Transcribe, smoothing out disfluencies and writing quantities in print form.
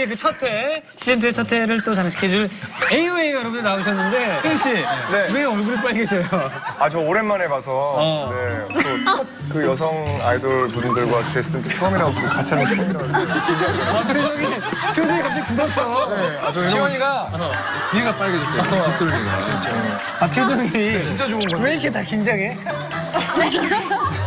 그 첫 회, 시즌2의 첫 회를 또 장식해줄 AOA가 여러분들 나오셨는데, 혜연 씨, 왜 얼굴이 빨개져요? 아, 저 오랜만에 봐서, 네, 그 여성 아이돌 분들과 게스트는 또 처음이라고 같이 하는 게 처음이라고. 표정이 갑자기 굳었어. 네, 아, 저 시원이가 뒤가 빨개졌어요. 뒷돌리가. 아, 표정이. 진짜 좋은 건데. 왜 이렇게 다 긴장해?